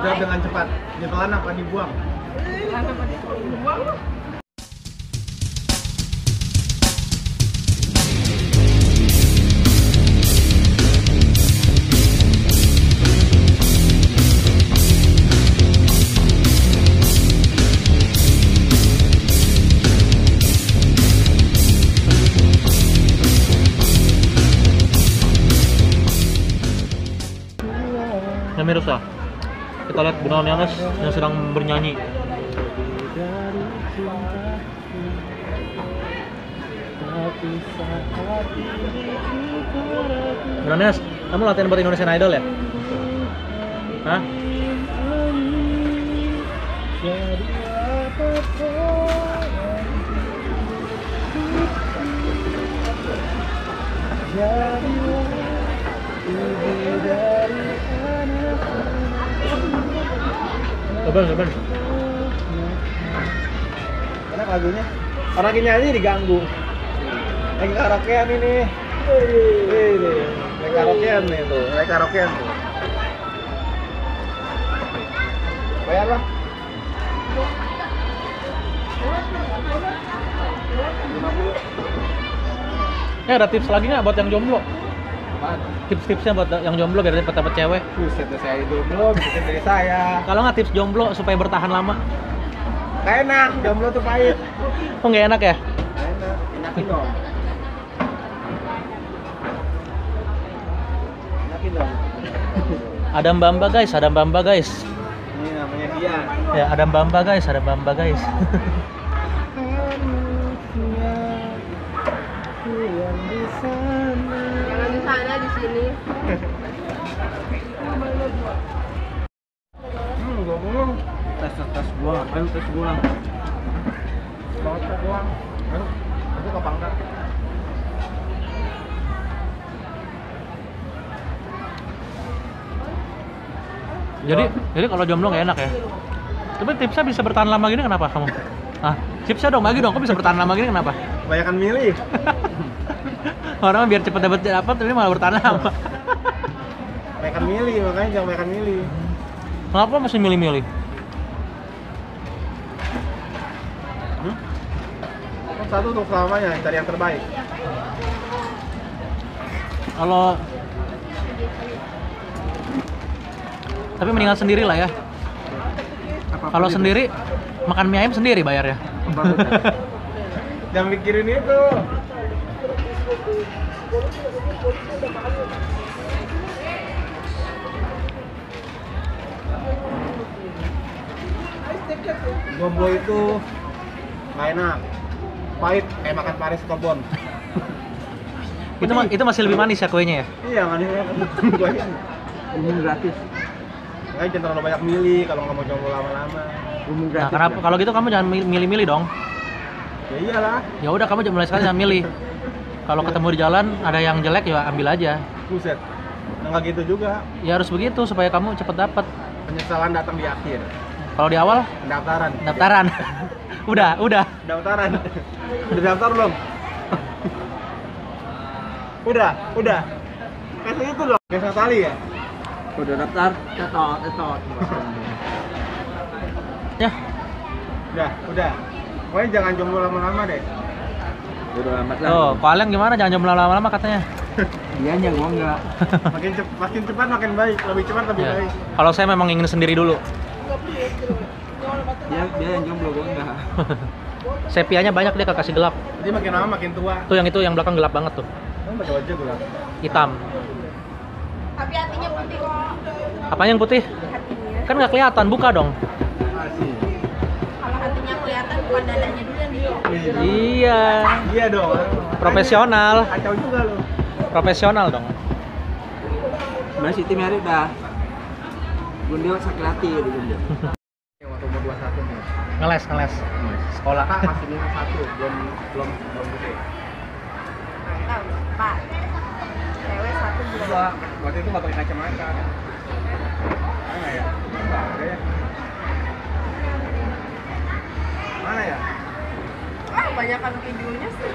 Jawab dengan cepat. Ditelan apa dibuang? Ditelan apa dibuang? Mirsa, kita lihat Bengawan Ernest yang sedang bernyanyi. Bengawan Ernest, kamu latihan buat Indonesian Idol ya? Hah? Sabar. Enak lagunya. Orang lagi nyanyi diganggu. Lagi karaokean ini. Lagi karaokean nih tuh. Lagi karaokean tuh. Bayar lah. Ada tips lagi nggak buat yang jomblo? Apaan? Tips-tipsnya buat yang jomblo biar dapat cewek. Buset, saya jomblo, bikin dari saya. Kalau nggak tips jomblo supaya bertahan lama? Gak enak, jomblo tuh pahit. Oh nggak enak ya? Gak enak, enakin dong. Enakin dong. Ada Mbamba guys, ada Mbamba guys. Ini namanya dia. Ya ada Mbamba guys, ada Mbamba guys. Jangan di sana, di sini. Gua ngomong. Tes gua, ayo tes gua. Mau tes gua. Ayo, aku ke Bangka. Jadi kalau jomblo nggak enak ya? Tapi tipsnya bisa bertahan lama gini kenapa kamu? Ah, tipsnya dong bagi dong, kok bisa bertahan lama gini kenapa? Banyakan milih. Orang biar cepet dapat tapi malah bertahan lama. Banyakan milih, makanya jangan banyakan milih. Kenapa masih milih-milih? Satu untuk selamanya, cari yang terbaik. Kalau tapi mendingan sendiri lah ya. Kalau sendiri makan mie ayam sendiri bayarnya. Jangan mikirin itu. Jomblo itu nggak enak, pahit kayak makan Paris Tobon. Itu masih lebih manis ya kuenya ya? Iya, manis banget. Umum gratis. Makanya jangan terlalu banyak milih kalau nggak mau jomblo lama-lama. Umum Nah, kenapa kalau gitu kamu jangan milih-milih dong. Ya iyalah. Ya udah kamu mulai sekarang jangan milih. Kalau ketemu di jalan ada yang jelek ya ambil aja. Buset. Nggak gitu juga. Ya harus begitu supaya kamu cepet dapet. Penyesalan datang di akhir. Kalau di awal Pendaftaran. Udah. Pendaftaran. Udah daftar belum? Udah. Kayak itu loh. Kayak Natali ya? Udah daftar? Etot. Ya. Udah. Pokoknya jangan jomblo lama-lama deh. Udah amat lah. Oh, kalian gimana? Jangan jomblo lama-lama katanya. Dianya gua enggak. Makin cepat makin baik. Lebih cepat lebih Ya. baik. Kalau saya memang ingin sendiri dulu. Dia yang jomblo gua enggak. Sepianya banyak dia kasih gelap. Jadi makin lama makin tua. Tuh yang itu yang belakang gelap banget tuh. Kamu pakai wajah gua. Hitam. Tapi hatinya putih kok. Apanya yang putih? Hatinya. Kan nggak kelihatan, buka dong. Masih. Kalau hatinya kelihatan bukan dadanya dulu yang dilihat. Iya. Iya dong. Profesional. Kacau juga lo. Profesional dong. Mbak Siti Mary dah. Gundil sakit hati di Gundil. Waktu umur 21 nih. Ngeles. Sekolah. Kak masih minus 1, belum gede. Tahu, Pak. Cewek satu Gua waktu itu nggak pakai kacamata. Mana ya? Ada ya? Mana ya? Banyakan videonya sih.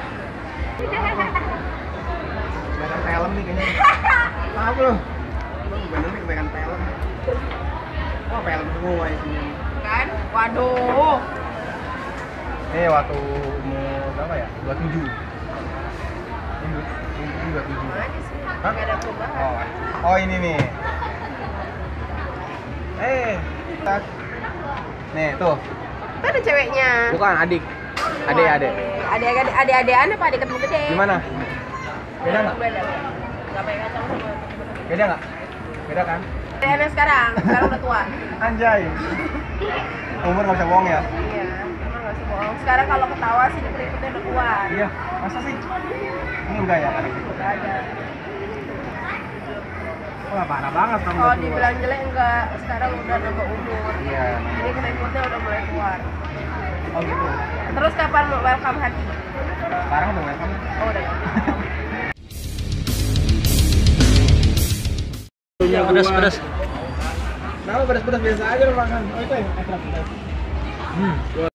Kebanyakan film nih kayaknya. Maaf lo. Bener nih kebanyakan film. Wah, film semua isinya. Kan? Waduh. Waktu umur berapa ya? 27. Ini 27. Mana sih? Hah? Nggak ada perubahan. Oh ini nih. Tak. Nih tuh. Itu ada ceweknya. Bukan adik. Adik. Adik-adikan apa adik ketemu gede? Gimana? Beda nggak? Beda. Nggak pakai kacang sama. Beda nggak? Beda kan? Adik sekarang udah tua. Anjay. Umur nggak bisa bohong ya? Iya, emang nggak sih bohong. Sekarang kalau ketawa sih di berikutnya udah kuat. Iya. Masa sih? Ini enggak ya kan? Nggak ada. Wah parah banget kamu. Kalau dibilang jelek enggak, sekarang udah nambah umur. Iya. Jadi keriputnya udah mulai keluar. Oh gitu. Terus kapan mau welcome hati? Sekarang udah welcome. Oh udah. Pedas. Kenapa pedas-pedas biasa aja lo makan? Oh itu ya?